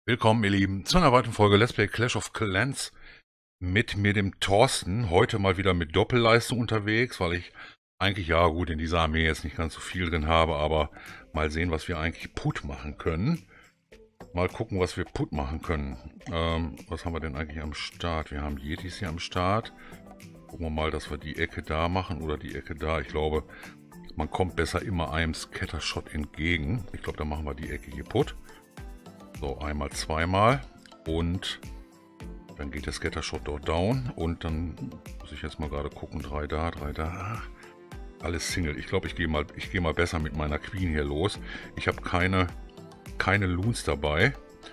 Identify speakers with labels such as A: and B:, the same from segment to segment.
A: Willkommen, ihr Lieben, zu einer weiteren Folge Let's Play Clash of Clans mit mir, dem Thorsten. Heute mal wieder mit Doppelleistung unterwegs, weil ich eigentlich, ja gut, in dieser Armee jetzt nicht ganz so viel drin habe, aber mal sehen, was wir eigentlich Put machen können. Mal gucken, was wir Put machen können. Was haben wir denn eigentlich am Start? Wir haben Yetis hier am Start. Gucken wir mal, dass wir die Ecke da machen oder die Ecke da. Ich glaube, man kommt besser immer einem Scattershot entgegen. Ich glaube, da machen wir die Ecke hier Put. So, einmal, zweimal und dann geht der Scattershot dort down und dann muss ich jetzt mal gerade gucken, 3 da, 3 da, alles Single. Ich glaube, ich gehe mal besser mit meiner Queen hier los. Ich habe keine Loons dabei.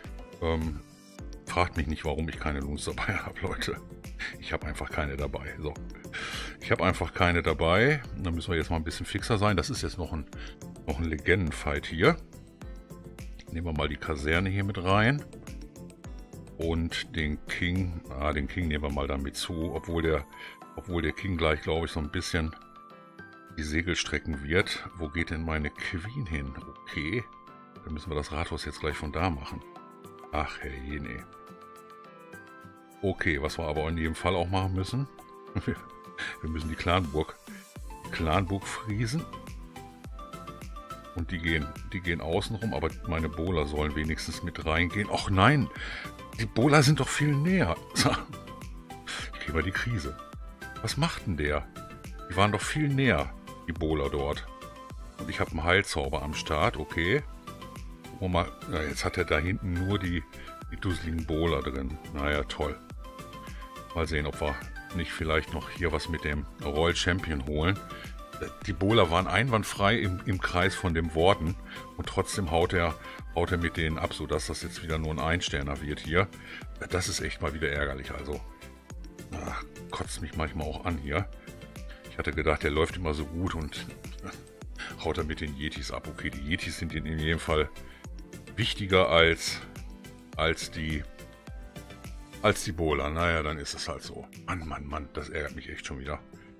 A: Fragt mich nicht, warum ich keine Loons dabei habe, Leute. Ich habe einfach keine dabei. So, ich habe einfach keine dabei. Dann müssen wir jetzt mal ein bisschen fixer sein. Das ist jetzt noch ein Legendenfight hier. Nehmen wir mal die Kaserne hier mit rein. Und den King nehmen wir mal dann mit zu, obwohl der King gleich, glaube ich, so ein bisschen die Segel strecken wird. Wo geht denn meine Queen hin? Okay, dann müssen wir das Rathaus jetzt gleich von da machen. Ach, herrje. Okay, was wir aber in jedem Fall auch machen müssen, wir müssen die Clanburg friesen. Und die gehen außen rum, aber meine Bowler sollen wenigstens mit reingehen. Och nein, die Bowler sind doch viel näher. Ich kriege mal die Krise. Was macht denn der? Die waren doch viel näher, die Bowler dort. Und ich habe einen Heilzauber am Start, okay. Gucken wir mal, ja, jetzt hat er da hinten nur die dusseligen Bowler drin. Naja, toll. Mal sehen, ob wir nicht vielleicht noch hier was mit dem Royal Champion holen. Die Bowler waren einwandfrei im Kreis von dem Warden und trotzdem haut er mit denen ab, sodass das jetzt wieder nur ein Einsterner wird hier. Das ist echt mal wieder ärgerlich, also. Ach, kotzt mich manchmal auch an hier. Ich hatte gedacht, der läuft immer so gut und haut er mit den Yetis ab. Okay, die Yetis sind in jedem Fall wichtiger als die Bowler. Naja, dann ist es halt so. Mann, das ärgert mich echt schon wieder.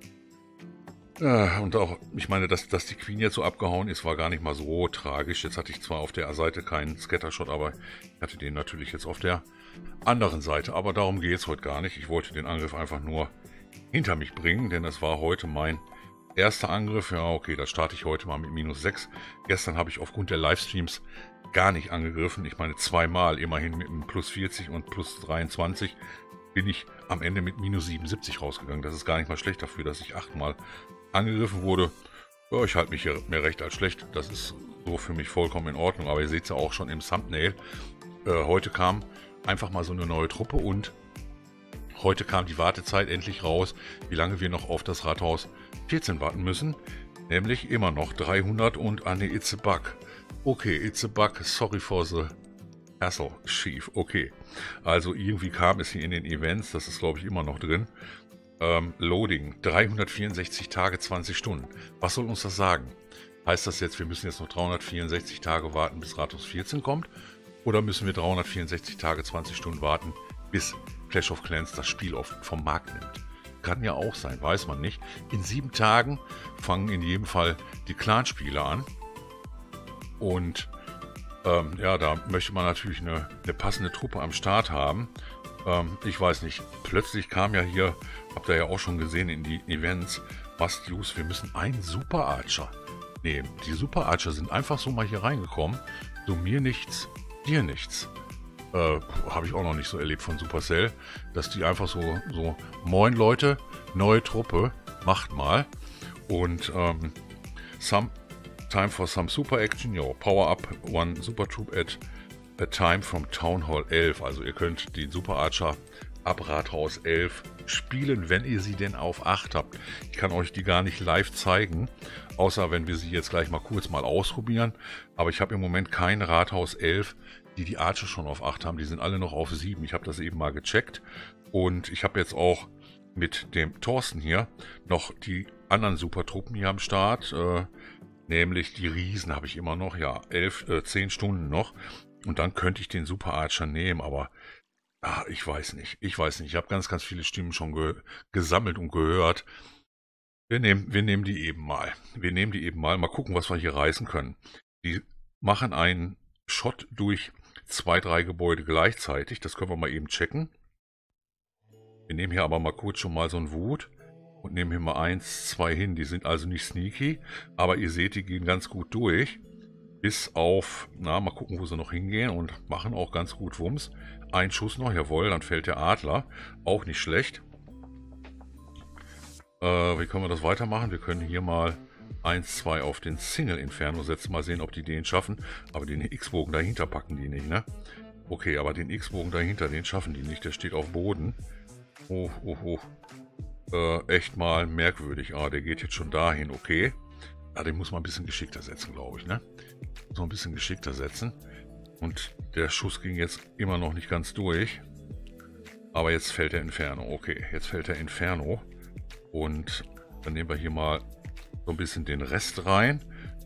A: Und auch, ich meine, dass die Queen jetzt so abgehauen ist, war gar nicht mal so tragisch. Jetzt hatte ich zwar auf der Seite keinen Scattershot, aber ich hatte den natürlich jetzt auf der anderen Seite. Aber darum geht es heute gar nicht. Ich wollte den Angriff einfach nur hinter mich bringen, denn es war heute mein erster Angriff. Ja, okay, da starte ich heute mal mit -6. Gestern habe ich aufgrund der Livestreams gar nicht angegriffen. Ich meine, zweimal, immerhin mit einem +40 und +23 bin ich am Ende mit -77 rausgegangen. Das ist gar nicht mal schlecht dafür, dass ich 8-mal angegriffen wurde. Ja, ich halte mich hier mehr recht als schlecht. Das ist so für mich vollkommen in Ordnung. Aber ihr seht es ja auch schon im Thumbnail. Heute kam einfach mal so eine neue Truppe und heute kam die Wartezeit endlich raus, wie lange wir noch auf das Rathaus 14 warten müssen. Nämlich immer noch 300 und ne, it's a bug. Okay, it's a bug. Sorry for the hassle, Chief. Okay, also irgendwie kam es hier in den Events. Das ist, glaube ich, immer noch drin. Loading, 364 Tage, 20 Stunden. Was soll uns das sagen? Heißt das jetzt, wir müssen jetzt noch 364 Tage warten, bis Rathaus 14 kommt? Oder müssen wir 364 Tage, 20 Stunden warten, bis Clash of Clans das Spiel vom Markt nimmt? Kann ja auch sein, weiß man nicht. In 7 Tagen fangen in jedem Fall die Clanspiele an. Und ja, da möchte man natürlich eine passende Truppe am Start haben. Ich weiß nicht, plötzlich kam ja hier, habt ihr ja auch schon gesehen in die Events, Must Use, wir müssen einen Super Archer nehmen. Die Super Archer sind einfach so mal hier reingekommen, so mir nichts, dir nichts. Habe ich auch noch nicht so erlebt von Supercell, dass die einfach so moin Leute, neue Truppe, macht mal. Und time for some super action, yo, power up one super troop at a time from Town Hall 11. Also ihr könnt die Super Archer ab Rathaus 11 spielen, wenn ihr sie denn auf 8 habt. Ich kann euch die gar nicht live zeigen, außer wenn wir sie jetzt gleich mal kurz ausprobieren. Aber ich habe im Moment kein Rathaus 11, die Archer schon auf 8 haben. Die sind alle noch auf 7. Ich habe das eben mal gecheckt. Und ich habe jetzt auch mit dem Thorsten hier noch die anderen Supertruppen hier am Start. Nämlich die Riesen habe ich immer noch. Ja, 10 Stunden noch. Und dann könnte ich den Super Archer nehmen, aber ich weiß nicht. Ich habe ganz viele Stimmen schon gesammelt und gehört. Wir nehmen die eben mal. Mal gucken, was wir hier reißen können. Die machen einen Shot durch 2, 3 Gebäude gleichzeitig. Das können wir mal eben checken. Wir nehmen hier aber mal kurz schon mal so ein Wut und nehmen hier mal 1, 2 hin. Die sind also nicht sneaky, aber ihr seht, die gehen ganz gut durch. Bis auf, na, mal gucken, wo sie noch hingehen und machen auch ganz gut Wumms. Ein Schuss noch, jawohl, dann fällt der Adler. Auch nicht schlecht. Wie können wir das weitermachen? Wir können hier mal 1, 2 auf den Single Inferno setzen. Mal sehen, ob die den schaffen. Aber den X-Bogen dahinter packen die nicht, ne? Okay, aber den X-Bogen dahinter, den schaffen die nicht. Der steht auf Boden. Oh, oh, oh. Echt mal merkwürdig. Ah, der geht jetzt schon dahin, okay. Ah, den muss man ein bisschen geschickter setzen, glaube ich, ne? So ein bisschen geschickter setzen. Und der Schuss ging jetzt immer noch nicht ganz durch. Aber jetzt fällt der Inferno. Okay, jetzt fällt der Inferno. Und dann nehmen wir hier mal so ein bisschen den Rest rein.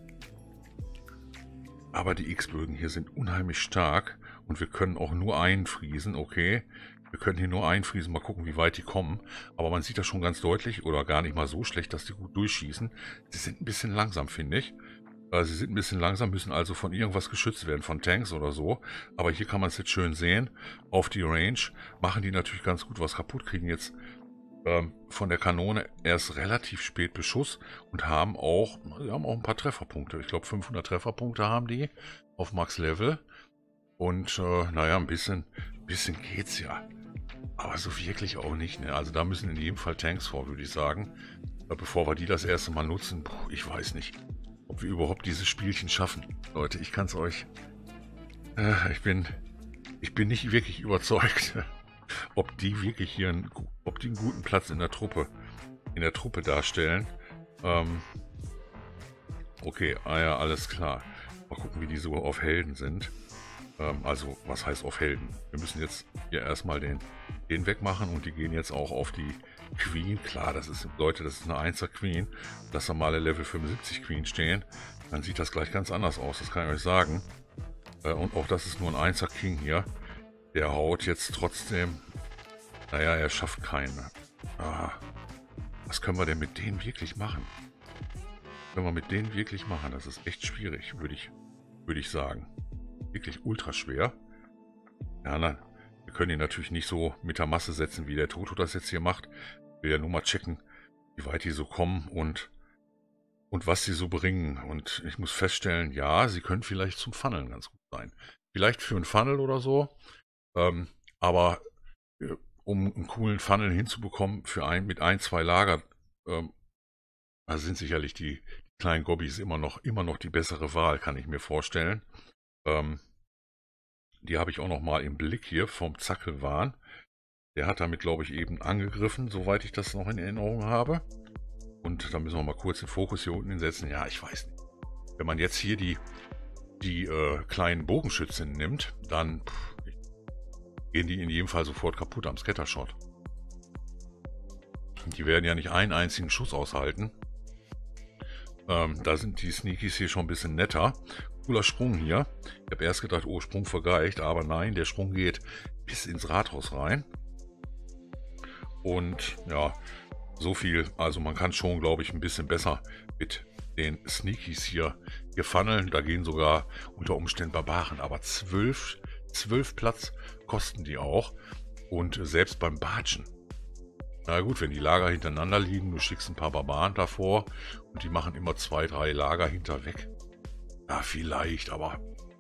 A: Aber die X-Bögen hier sind unheimlich stark. Und wir können auch nur einfriesen, okay. Wir können hier nur einfriesen, mal gucken, wie weit die kommen. Aber man sieht das schon ganz deutlich, oder gar nicht mal so schlecht, dass die gut durchschießen. Sie sind ein bisschen langsam, finde ich. Sie sind ein bisschen langsam, müssen also von irgendwas geschützt werden, von Tanks oder so. Aber hier kann man es jetzt schön sehen. Auf die Range machen die natürlich ganz gut was kaputt, kriegen jetzt von der Kanone erst relativ spät Beschuss und haben auch ein paar Trefferpunkte. Ich glaube 500 Trefferpunkte haben die auf Max Level. Und naja, ein bisschen geht's ja. Aber so wirklich auch nicht, ne? Also da müssen in jedem Fall Tanks vor, würde ich sagen. Bevor wir die das erste Mal nutzen, ich weiß nicht, ob wir überhaupt dieses Spielchen schaffen. Leute, ich kann es euch... ich bin nicht wirklich überzeugt, ob die wirklich hier einen guten Platz in der Truppe darstellen. Okay, ja, alles klar. Mal gucken, wie die so auf Helden sind. Also, was heißt auf Helden? Wir müssen jetzt hier erstmal den wegmachen und die gehen jetzt auch auf die Queen. Klar, das ist, Leute, das ist eine 1er Queen. Lass normale Level 75 Queen stehen. Dann sieht das gleich ganz anders aus, das kann ich euch sagen. Und auch das ist nur ein 1er King hier. Der haut jetzt trotzdem... Naja, er schafft keinen. Was können wir denn mit denen wirklich machen? Können wir mit denen wirklich machen? Das ist echt schwierig, würde ich sagen. Wirklich ultra schwer. Ja, nein. Wir können ihn natürlich nicht so mit der Masse setzen, wie der Toto das jetzt hier macht. Ich will ja nur mal checken, wie weit die so kommen und was sie so bringen. Und ich muss feststellen, ja, sie können vielleicht zum Funneln ganz gut sein. Vielleicht für einen Funnel oder so. Aber um einen coolen Funnel hinzubekommen, mit 1, 2 Lager, da sind sicherlich die kleinen Gobbys immer noch die bessere Wahl, kann ich mir vorstellen. Die habe ich auch noch mal im Blick hier vom Zackelwahn. Der hat damit, glaube ich, eben angegriffen, soweit ich das noch in Erinnerung habe. Und da müssen wir mal kurz den Fokus hier unten hinsetzen. Ja, ich weiß nicht. Wenn man jetzt hier die kleinen Bogenschützen nimmt, dann gehen die in jedem Fall sofort kaputt am Scattershot. Die werden ja nicht einen einzigen Schuss aushalten. Da sind die Sneakies hier schon ein bisschen netter. Cooler Sprung hier. Ich habe erst gedacht, oh, Sprung vergeigt, aber nein, der Sprung geht bis ins Rathaus rein. Und ja, so viel. Also man kann schon, glaube ich, ein bisschen besser mit den Sneakies hier funneln. Da gehen sogar unter Umständen Barbaren, aber 12 Platz kosten die auch. Und selbst beim Batschen. Na gut, wenn die Lager hintereinander liegen, du schickst ein paar Barbaren davor und die machen immer 2, 3 Lager hinterweg. Ja, vielleicht, aber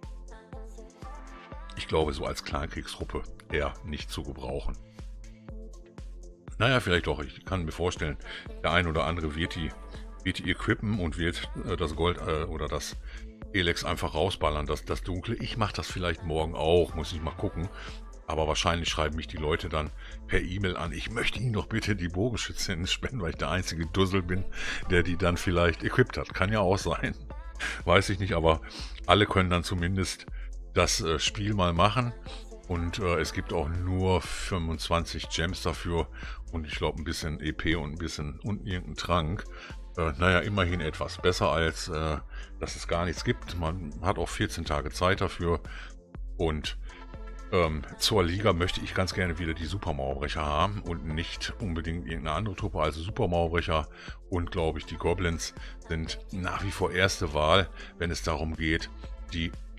A: ich glaube, so als Clankriegstruppe eher nicht zu gebrauchen. Naja, vielleicht doch. Ich kann mir vorstellen, der ein oder andere wird die equippen und wird das Gold oder das Elex einfach rausballern, das Dunkle. Ich mache das vielleicht morgen auch, muss ich mal gucken. Aber wahrscheinlich schreiben mich die Leute dann per E-Mail an, ich möchte Ihnen doch bitte die Bogenschützen spenden, weil ich der einzige Dussel bin, der die dann vielleicht equipped hat. Kann ja auch sein. Weiß ich nicht, aber alle können dann zumindest das Spiel mal machen. Und es gibt auch nur 25 Gems dafür und ich glaube ein bisschen EP und irgendein Trank. Naja, immerhin etwas besser als, dass es gar nichts gibt. Man hat auch 14 Tage Zeit dafür und zur Liga möchte ich ganz gerne wieder die Supermauerbrecher haben und nicht unbedingt irgendeine andere Truppe. Also Supermauerbrecher und, glaube ich, die Goblins sind nach wie vor erste Wahl, wenn es darum geht, die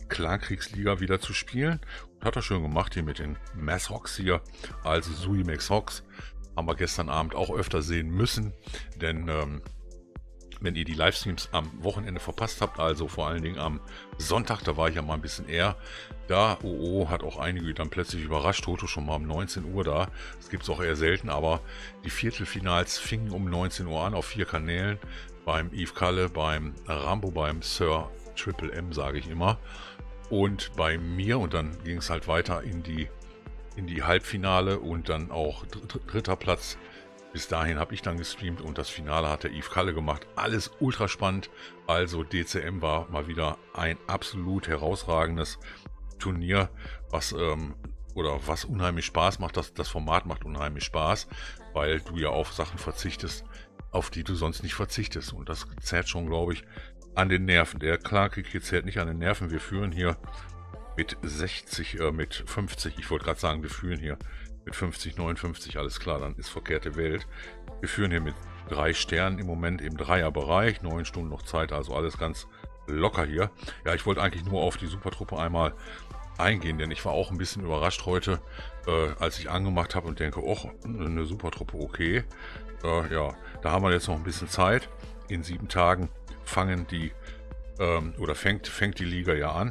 A: Clankriegsliga wieder zu spielen. Hat er schön gemacht hier mit den Mass-Hawks hier, also Sui Max Hawks. Haben wir gestern Abend auch öfter sehen müssen, denn wenn ihr die Livestreams am Wochenende verpasst habt, also vor allen Dingen am Sonntag, da war ich ja mal ein bisschen eher da. OO hat auch einige dann plötzlich überrascht. Toto schon mal um 19 Uhr da. Das gibt es auch eher selten, aber die Viertelfinals fingen um 19 Uhr an auf 4 Kanälen. Beim Yves Kalle, beim Rambo, beim Sir Triple M, sage ich immer. Und bei mir, und dann ging es halt weiter in die Halbfinale und dann auch dritter Platz. Bis dahin habe ich dann gestreamt und das Finale hat der Yves Kalle gemacht. Alles ultra spannend. Also DCM war mal wieder ein absolut herausragendes Turnier, was unheimlich Spaß macht. Das Format macht unheimlich Spaß, weil du ja auf Sachen verzichtest, auf die du sonst nicht verzichtest. Und das zerrt schon, glaube ich, an den Nerven. Der Klarkrieg hier zerrt nicht an den Nerven. Wir führen hier mit 50, ich wollte gerade sagen, wir führen hier mit 50, 59, alles klar, dann ist verkehrte Welt. Wir führen hier mit 3 Sternen im Moment im Dreierbereich, 9 Stunden noch Zeit, also alles ganz locker hier. Ja, ich wollte eigentlich nur auf die Supertruppe einmal eingehen, denn ich war auch ein bisschen überrascht heute, als ich angemacht habe und denke, oh, eine Supertruppe, okay. Ja, da haben wir jetzt noch ein bisschen Zeit. In 7 Tagen fängt die Liga ja an.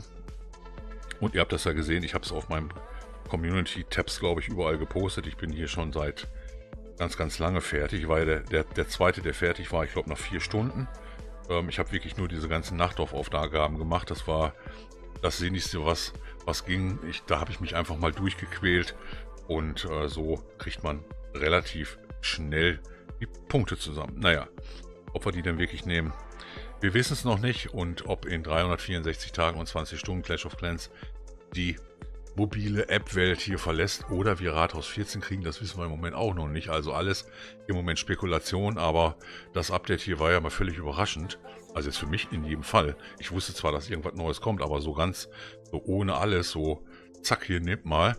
A: Und ihr habt das ja gesehen, ich habe es auf meinem Community-Tabs, glaube ich, überall gepostet. Ich bin hier schon seit ganz, ganz lange fertig, weil der zweite, der fertig war, ich glaube, nach 4 Stunden. Ich habe wirklich nur diese ganzen Nachtdorfaufgaben gemacht. Das war das Sinnigste, was ging. Da habe ich mich einfach mal durchgequält und so kriegt man relativ schnell die Punkte zusammen. Naja, ob wir die denn wirklich nehmen, wir wissen es noch nicht, und ob in 364 Tagen und 20 Stunden Clash of Clans die mobile App-Welt hier verlässt oder wir Rathaus 14 kriegen, das wissen wir im Moment auch noch nicht. Also alles im Moment Spekulation, aber das Update hier war ja mal völlig überraschend. Also jetzt für mich in jedem Fall. Ich wusste zwar, dass irgendwas Neues kommt, aber so ganz, so ohne alles, so zack, hier nehmt mal.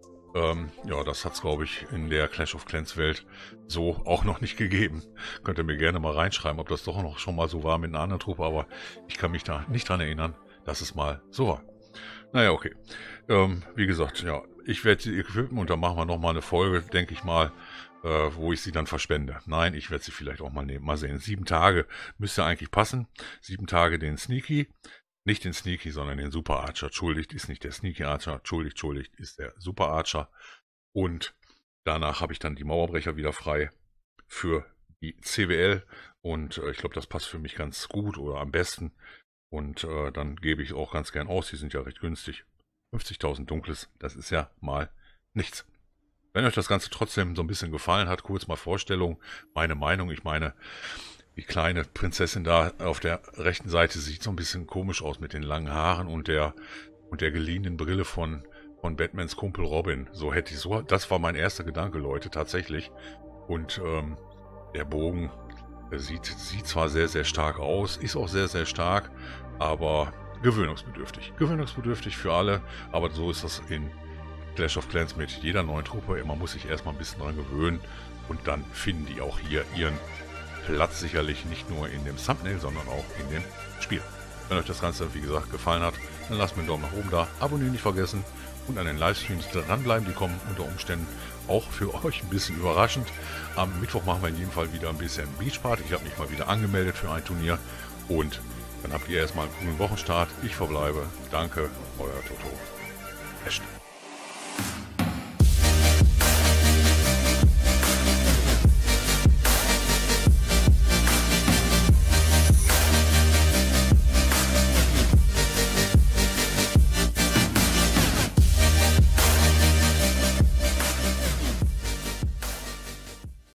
A: Ja, das hat es, glaube ich, in der Clash of Clans Welt so auch noch nicht gegeben. Könnt ihr mir gerne mal reinschreiben, ob das doch noch schon mal so war mit einer anderen Truppe, aber ich kann mich da nicht dran erinnern, dass es mal so war. Naja, okay. Wie gesagt, ja, ich werde sie equippen und dann machen wir nochmal eine Folge, denke ich mal, wo ich sie dann verspende. Nein, ich werde sie vielleicht auch mal nehmen. Mal sehen. 7 Tage müsste eigentlich passen. 7 Tage den Sneaky. Nicht den Sneaky, sondern den Super Archer. Entschuldigt, ist nicht der Sneaky Archer. Entschuldigt, ist der Super Archer. Und danach habe ich dann die Mauerbrecher wieder frei für die CWL. Und ich glaube, das passt für mich ganz gut oder am besten. Und dann gebe ich auch ganz gern aus. Die sind ja recht günstig. 50.000 Dunkles, das ist ja mal nichts. Wenn euch das Ganze trotzdem so ein bisschen gefallen hat, kurz mal Vorstellung, meine Meinung. Ich meine, die kleine Prinzessin da auf der rechten Seite sieht so ein bisschen komisch aus mit den langen Haaren und der geliehenen Brille von Batmans Kumpel Robin. Das war mein erster Gedanke, Leute, tatsächlich. Und der Bogen sieht zwar sehr, sehr stark aus, ist auch sehr, sehr stark, aber gewöhnungsbedürftig. Gewöhnungsbedürftig für alle, aber so ist das in Clash of Clans mit jeder neuen Truppe. Man muss sich erstmal ein bisschen dran gewöhnen und dann finden die auch hier ihren Platz, sicherlich nicht nur in dem Thumbnail, sondern auch in dem Spiel. Wenn euch das Ganze, wie gesagt, gefallen hat, dann lasst mir einen Daumen nach oben da, abonnieren nicht vergessen und an den Livestreams dranbleiben. Die kommen unter Umständen auch für euch ein bisschen überraschend. Am Mittwoch machen wir in jedem Fall wieder ein bisschen Beachparty. Ich habe mich mal wieder angemeldet für ein Turnier und dann habt ihr erstmal einen coolen Wochenstart. Ich verbleibe. Danke, euer Toto. Echt.